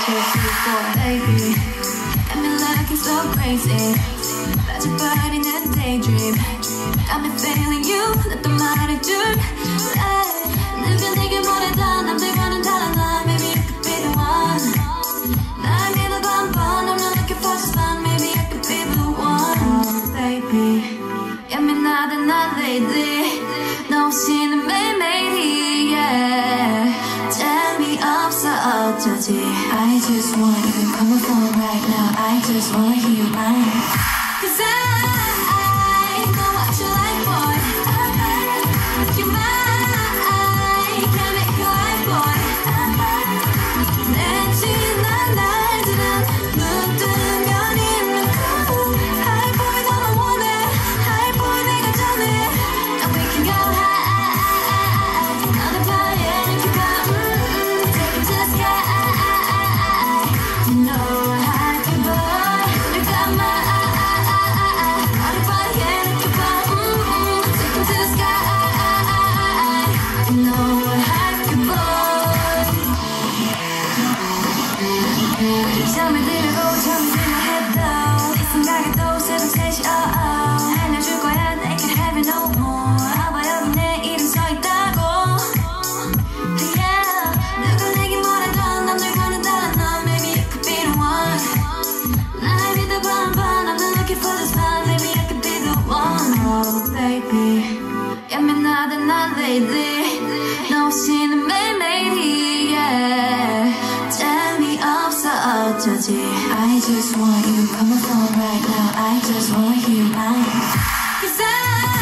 Baby, got me looking so crazy. That's your body in a daydream. Got me feeling you, let the mighty dude. 내가 내게 보내던 남들과는 다른 나. Maybe you could be the one. 날 믿어 반반. I'm not looking for the sun. Maybe I could be the one. Baby, 예민하다 나 lately. 너 없이는 매일매일이 yeah. 재미없어 어쩌지. I just want you to come on phone right now. I just wanna hear you mine. Cause I know what you like, boy. You're mine. Can't make you like, boy. 내 지난 날들은 눈 뜨면 있는 그 high boy 너만 원해. High boy 내가 전해. And we can go high. 너는 파이에 keep up. Take it to the sky. You know I like you, boy. You got my 너는 파이에 keep up. Take it to the sky. You know I like you, boy. 잠을 들고 잠을 들려 해도 이 생각에 또 새벽 3시 알려줄 거야 내게 have it no more. 봐봐 여기 내 이름 써있다고. Yeah. 누가 내게 뭐래도 남들과는 달라 넌. Maybe you could be the one. 날 믿어 반반. I'm not looking for the sun. Maybe I could be the one. Oh baby, 예민하다 나 lately. 너 없이는 매일매일이 yeah. 재미없어 어쩌지. I just want you to come on phone right now. I just wanna hear you mine. Cause I